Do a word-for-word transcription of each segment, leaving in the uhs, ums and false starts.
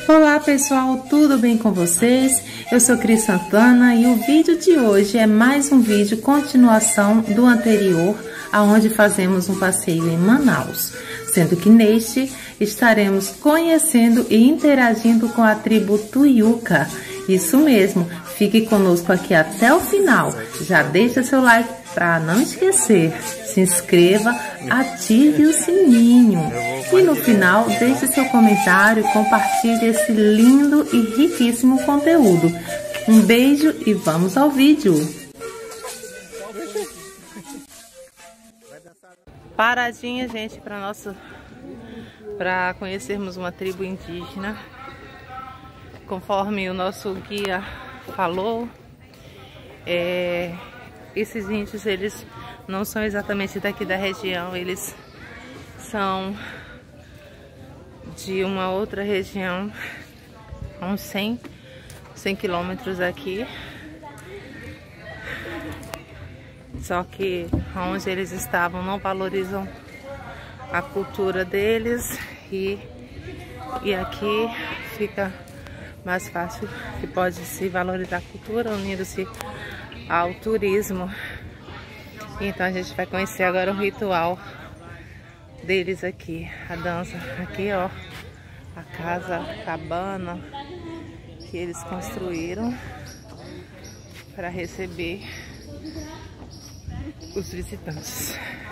Olá pessoal, tudo bem com vocês? Eu sou Cris Santana e o vídeo de hoje é mais um vídeo continuação do anterior, aonde fazemos um passeio em Manaus, sendo que neste estaremos conhecendo e interagindo com a tribo Tuiuca. Isso mesmo, fique conosco aqui até o final. Já deixa seu like para não esquecer, se inscreva, ative o sininho e no final deixe seu comentário e compartilhe esse lindo e riquíssimo conteúdo. Um beijo e vamos ao vídeo. Paradinha, gente, para nosso para conhecermos uma tribo indígena. Conforme o nosso guia falou, é, esses índios, eles não são exatamente daqui da região, eles são de uma outra região, uns cem quilômetros daqui. Só que onde eles estavam não valorizam a cultura deles e, e aqui fica mais fácil, que pode se valorizar a cultura unindo-se ao turismo. Então a gente vai conhecer agora o ritual deles aqui, a dança. Aqui ó, a casa, a cabana que eles construíram para receber os visitantes.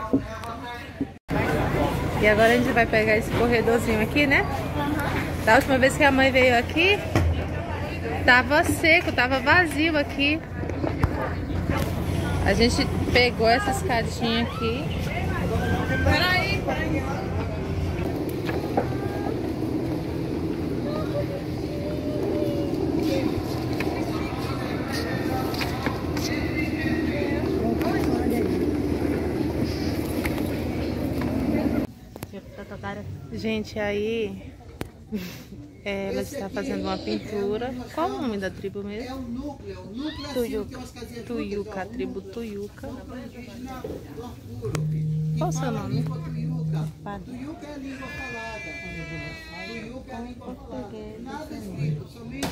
E agora a gente vai pegar esse corredorzinho aqui, né? Da última vez que a mãe veio aqui, tava seco, tava vazio aqui. A gente pegou essa escadinha aqui. Peraí, peraí. Gente, aí é, ela está fazendo uma pintura. Qual o nome da tribo mesmo? Tuiuca. Tuiuca, a tribo Tuiuca. Qual o seu nome? Tuiuca é a língua falada. Tuiuca é a língua falada. Nada escrito, somente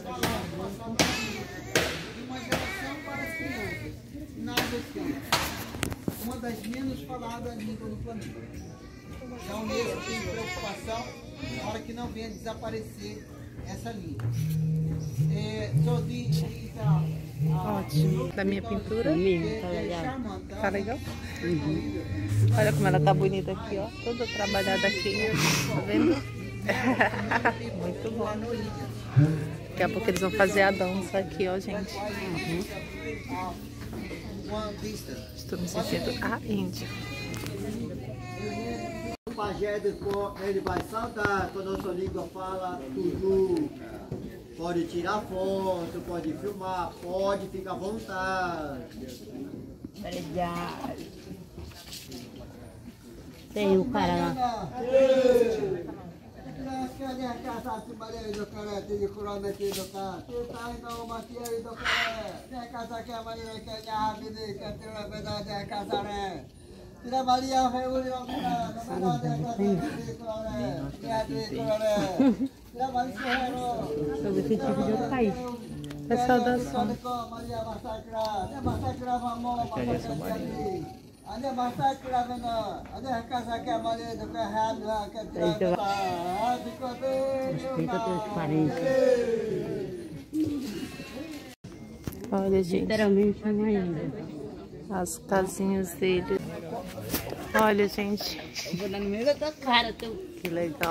de uma geração para as crianças. Nada escrito. Uma das menos faladas línguas no planeta. A Unesco tem preocupação na hora que não venha desaparecer essa língua. É, Ótimo. Da minha pintura? Tá legal. Tá legal? Uhum. Olha como ela tá bonita aqui, ó. Toda trabalhada aqui. Tá vendo? Muito bom. Daqui a pouco eles vão fazer a dança aqui, ó, gente. Uhum. Estou me sentindo a Índia. O pajé ele vai saltar quando a sua língua fala tudo. Pode tirar foto, pode filmar, pode ficar à vontade. Tem o cara lá. Tira Maria, vai olhar o cara, não vai dar Tira Maria, Pessoal dançando. Maria massacra, né massacra vamos, massacra ali. Ane massacra vena, ane casa que a Maria do carrado, que tira. Ah, ficou bem. Olha, gente. Literalmente uma ilha. As casinhas dele. Olha, gente. Eu vou dar no meio da tua cara, teu. Que legal.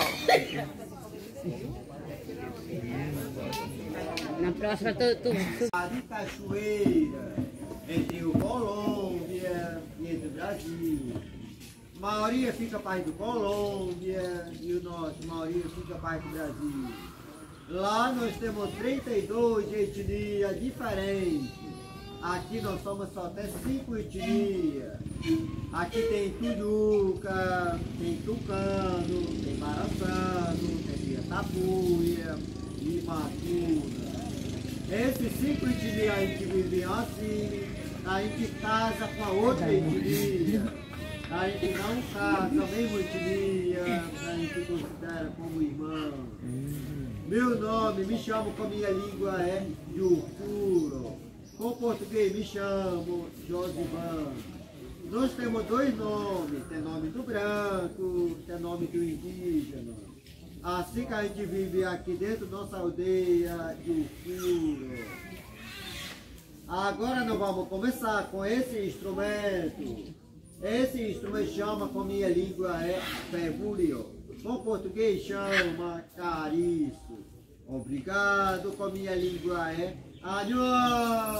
Na próxima tu... tu, tu... De cachoeira, entre o Colômbia e entre o Brasil. A maioria fica parte do Colômbia e o nosso, a maioria fica parte do Brasil. Lá nós temos trinta e duas etnias diferentes. Aqui nós somos só até cinco etnias. Aqui tem Tuiuca, tem Tucano, tem Maraçano, tem Tapuia e Macuna. Esses cinco etnias a gente vive assim, a gente casa com a outra etnia. A a gente não casa nem muito dia, a gente considera como irmão. Meu nome, me chamo com a minha língua é Yukuro. Com português me chamo Josivan. Nós temos dois nomes, tem nome do branco, tem nome do indígena. Assim que a gente vive aqui dentro da nossa aldeia Yukuro. Agora nós vamos começar com esse instrumento. Esse instrumento chama, com minha língua é Peburio. Com português chama cariço. Obrigado, com minha língua é Anhô.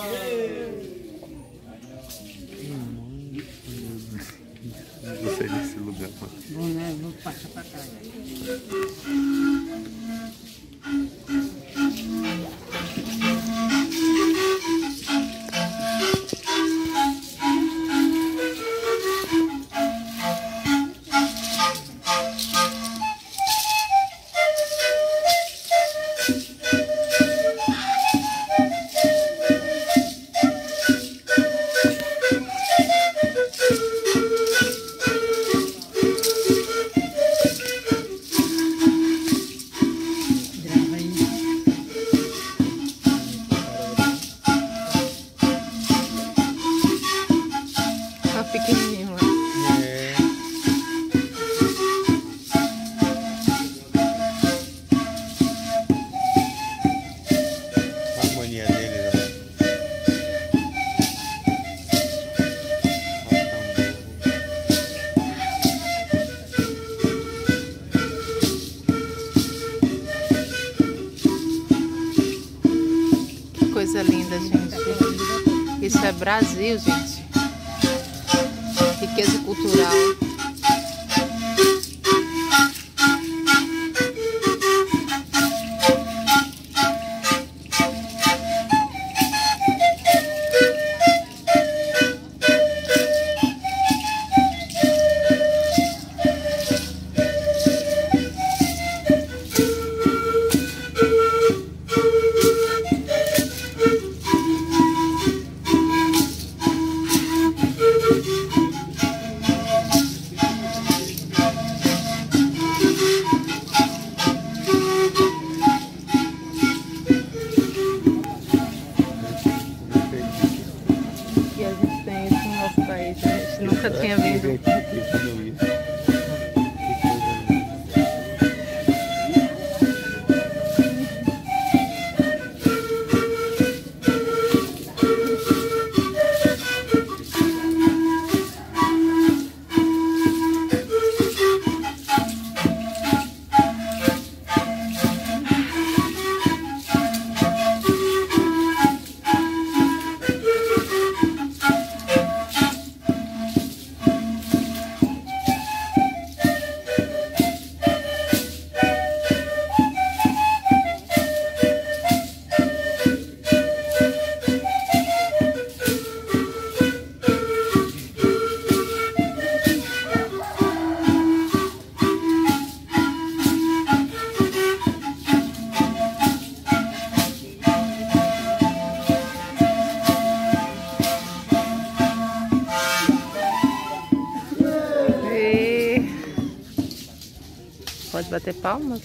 Gostei desse lugar. Bom, né? Vou passar pra trás. Pequenininho lá. É. A harmonia dele, né? Que coisa linda, gente. Isso é Brasil, gente. Riqueza cultural. Nunca tinha vindo. Pode bater palmas?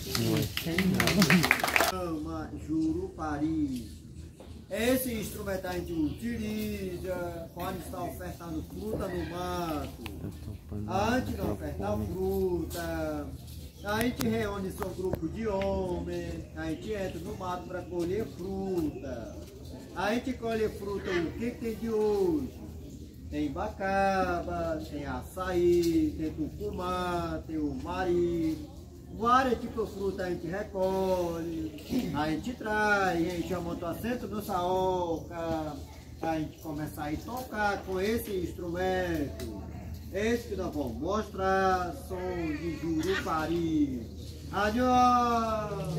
Chama Jurupari. Esse instrumento a gente utiliza quando está ofertando fruta no mato. Antes de ofertar fruta, a gente reúne seu grupo de homens, a gente entra no mato para colher fruta. A gente colhe fruta, o que, que tem de hoje? Tem bacaba, tem açaí, tem tucumã, tem o mari. Vários tipos de fruta a gente recolhe, a gente traz, a gente amonta o assento no saoca, a gente começa a ir tocar com esse instrumento. Esse que nós vamos mostrar, som de Jurupari. Adiós!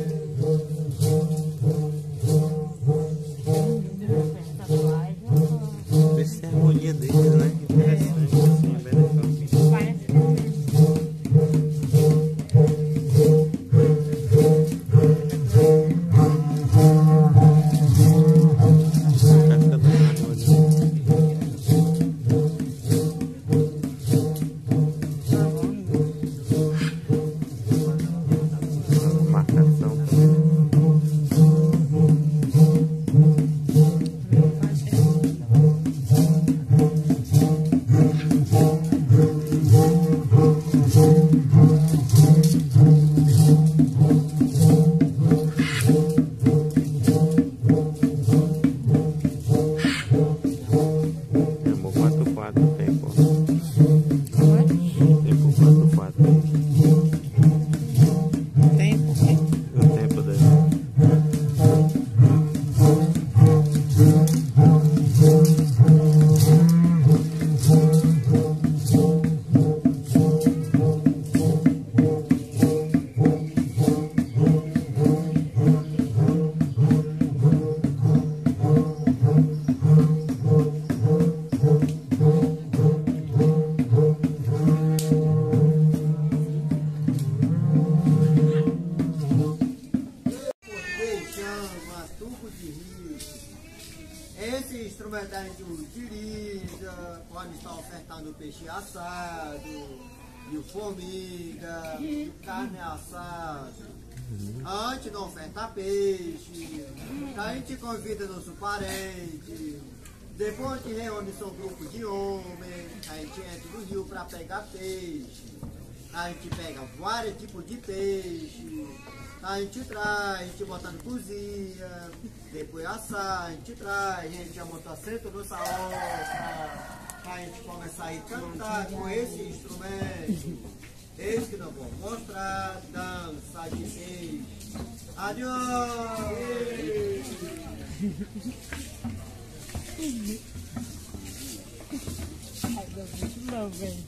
Essa é a harmonia dele, né? Interessante, assim, bem legal. ofertando peixe assado, e o formiga, e o carne assada. Antes não oferta peixe, a gente convida nosso parente. Depois a gente reúne seu grupo de homens, a gente entra no rio para pegar peixe. A gente pega vários tipos de peixe. A gente traz, a gente bota na cozinha, depois assar, a gente traz, a gente já monta centro no salão, a gente começa a ir cantar com esse instrumento. Esse que nós vamos mostrar, dança de peixe. Adeus! Não, velho.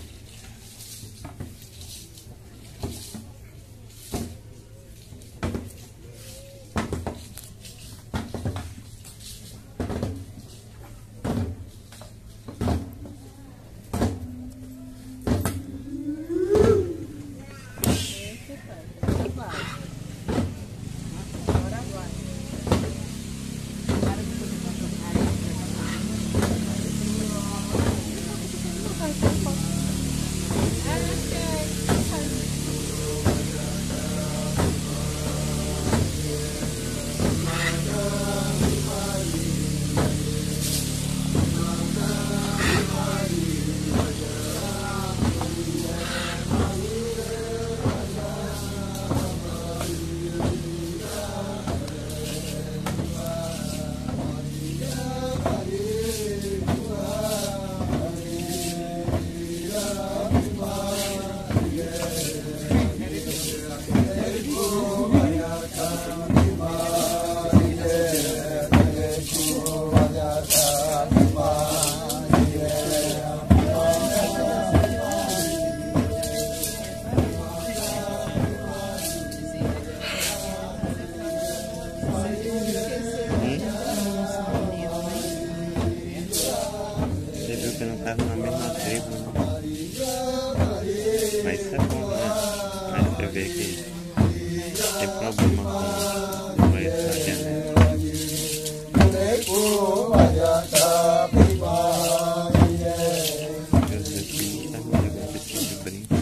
Você não estava na mesma tribo, né? Mas isso é bom, né? Mas você vê que tem problema com o esse na genética. Meus filhos estão me levando esse tipo de brinco.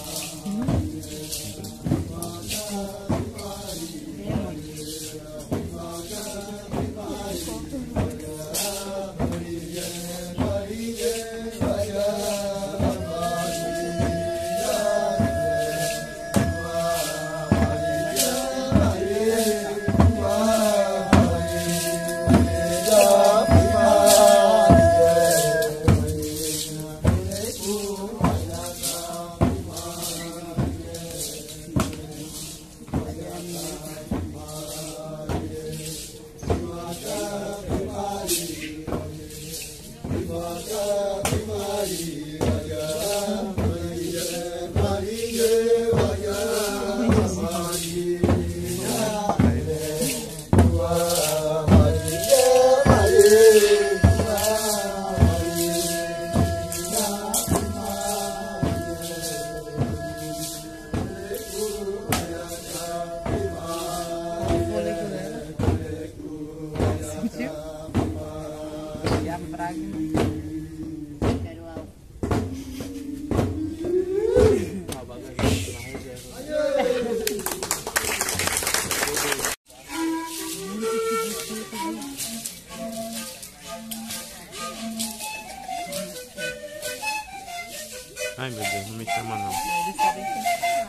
Ai meu Deus, não me chama não. Eles sabem que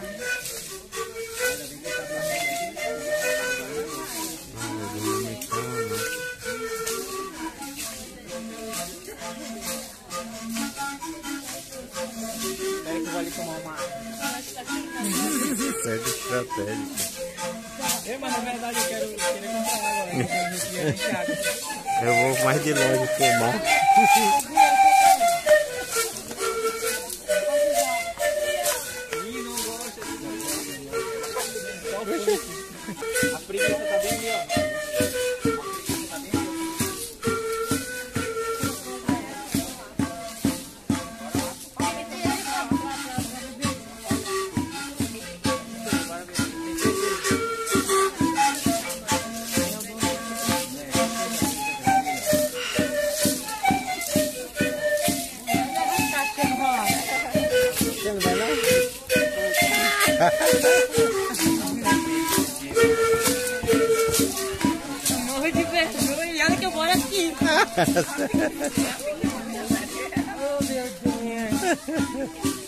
Ai meu Deus, não me chama. Espera que eu vou ali tomar uma água. Pega estratégico. Eu, mas na verdade eu quero querer comprar água, né? Porque a gente quer encher água. Eu vou mais de longe filmar. Ih, não gosta de só o fundo. A preguiça tá bem ali, ó. A preguiça tá bem ali. Morro de vergonha e olha que eu moro aqui. Oh, meu Deus.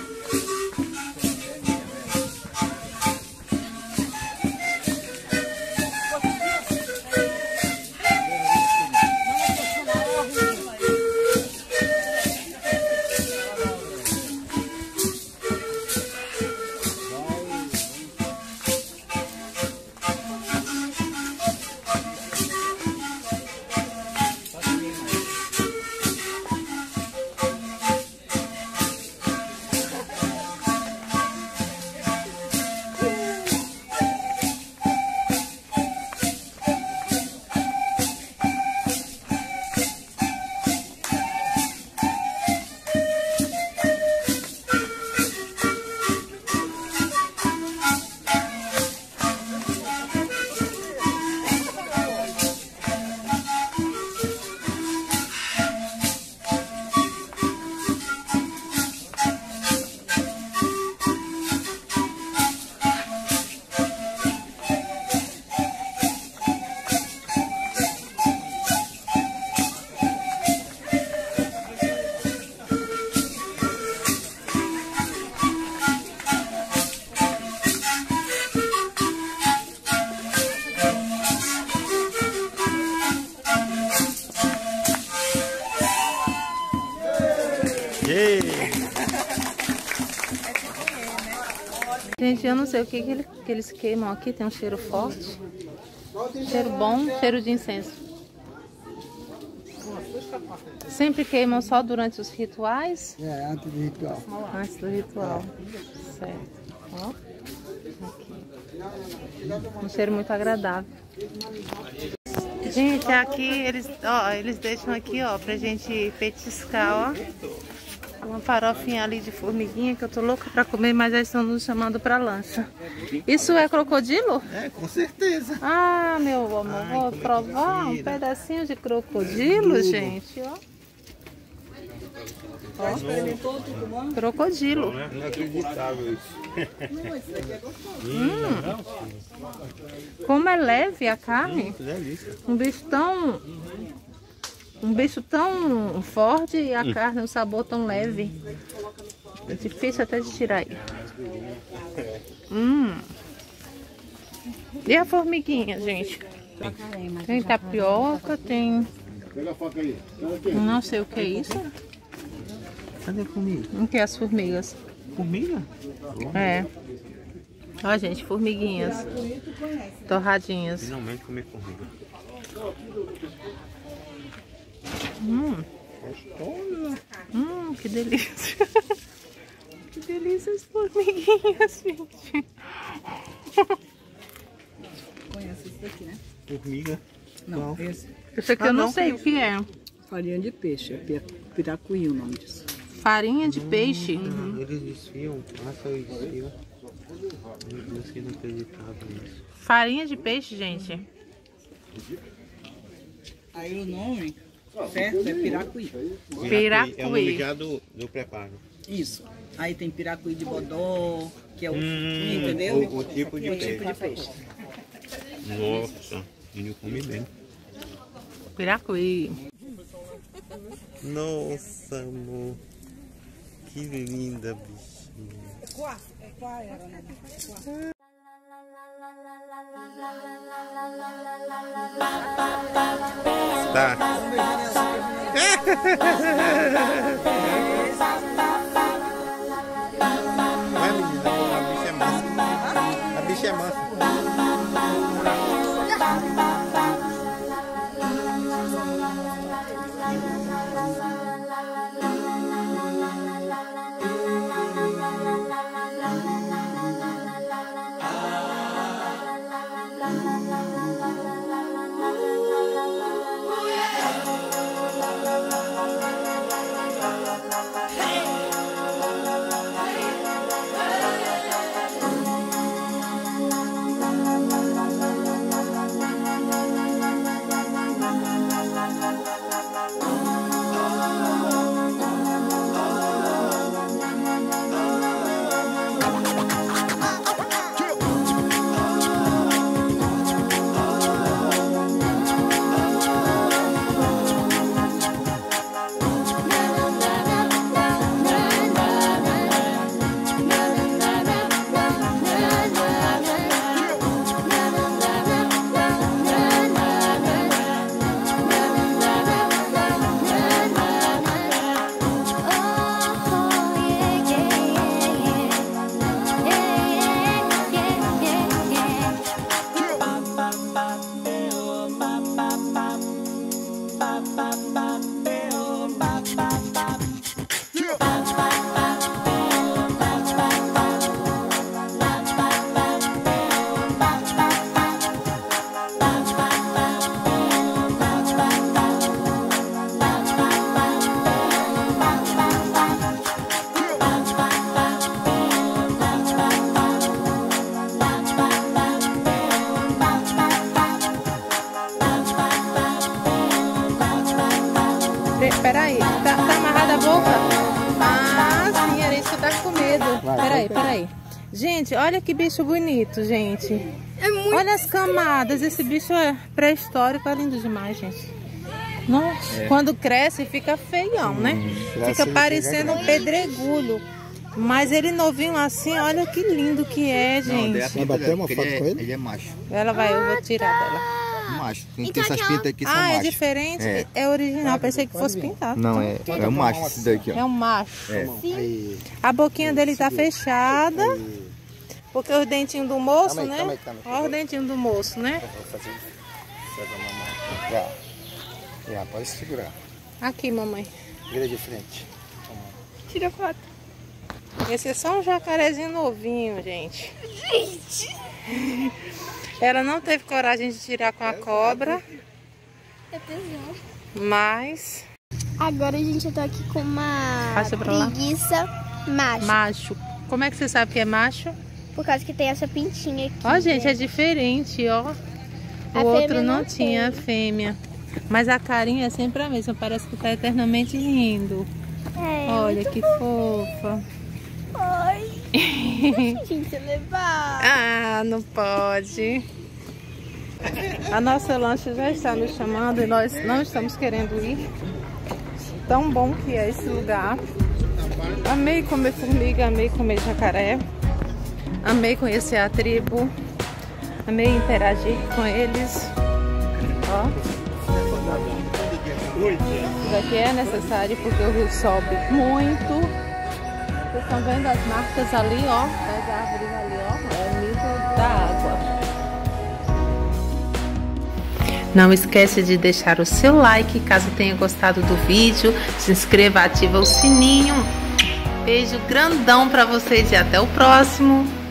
Gente, eu não sei o que, que, ele, que eles queimam aqui. Tem um cheiro forte. Cheiro bom, cheiro de incenso. Sempre queimam só durante os rituais? É, antes do ritual. Antes do ritual. Certo. Ó. Aqui. Um cheiro muito agradável. Gente, aqui eles, ó, eles deixam aqui, ó, pra gente petiscar, ó. Uma farofinha ali de formiguinha que eu tô louca pra comer, mas eles estão nos chamando pra lancha. Isso é crocodilo? É, com certeza. Ah, meu amor, Ai, vou como é provar um que vira? pedacinho de crocodilo, gente, ó. Ó. Experimentou tudo bom? Crocodilo. Inacreditável isso. Hum. Como é leve a carne. Que delícia. Um bicho tão... Um bicho tão forte e a carne, um sabor tão leve. É difícil até de tirar aí. Hum. E a formiguinha, gente? Tem tapioca, tem... Não sei o que é isso. Cadê a comida? O que é as formigas? Comida? É. Ó, gente, formiguinhas. Torradinhas. Finalmente comer formiga. Hum. Hum, que delícia. Que delícia as formiguinhas, gente. Conhece isso daqui, né? Formiga? Não, esse. Isso aqui eu não sei o que é. Farinha de peixe, é pi- piracuí o nome disso. Farinha de peixe. Uhum. Eles desfiam, passa e desfiam. Meu Deus, que inacreditável isso. Farinha de peixe, gente. Aí o nome certo é piracuí. Piracuí. É o nome já do, do preparo. Isso. Aí tem piracuí de bodó, que é o, Hum, entendeu? o- o tipo de o peixe. tipo de peixe. Nossa, ele come bem. Piracuí. Nossa, amor. Que linda, bichinha. Tá. Vai, menina, a bicha é massa. A bicha é massa. peraí, peraí. Gente, olha que bicho bonito, gente. É muito Olha as camadas. Esse bicho é pré-histórico, é lindo demais, gente. Nossa, é. Quando cresce fica feião, né? Hum, fica parecendo um pedregulho. Mas ele novinho assim, olha que lindo que é, gente. Vai bater uma foto ele é, com ele? Ele é macho. Ela vai, eu vou tirar dela. Macho. Tem Então, essas pintas aqui são Ah, machos. é diferente? É, é original, pensei que fosse pintado. Não, é, é um macho esse daqui, ó. É um macho. É. Aí, A boquinha dele tá fechada. aí. Porque os dentinhos do moço, Calma aí, né? calma aí, calma aí. Olha os dentinhos do moço, né? Vou fazer. Pega a mamãe. Já. Já, pode segurar. Aqui, mamãe. Vira de frente. Tira foto. Esse é só um jacarezinho novinho, gente. Gente! Ela não teve coragem de tirar com a cobra, É pesado. mas... Agora a gente tá aqui com uma Passa pra lá. preguiça macho. Macho. Como é que você sabe que é macho? Por causa que tem essa pintinha aqui. Ó, gente, né? é diferente, ó. O A outro fêmea não, não tinha tem. fêmea. Mas a carinha é sempre a mesma, parece que tá eternamente rindo. É, Olha muito que fofo. fofa. Ai, a gente levar. Ah, não pode. A nossa lancha já está nos chamando e nós não estamos querendo ir. Tão bom que é esse lugar. Amei comer formiga, amei comer jacaré. Amei conhecer a tribo. Amei interagir com eles. Ó. Isso aqui é necessário porque o rio sobe muito. Vocês estão vendo as marcas ali, ó. Das árvores ali, ó. É o nível da água. Não esquece de deixar o seu like caso tenha gostado do vídeo. Se inscreva, ativa o sininho. Beijo grandão pra vocês e até o próximo.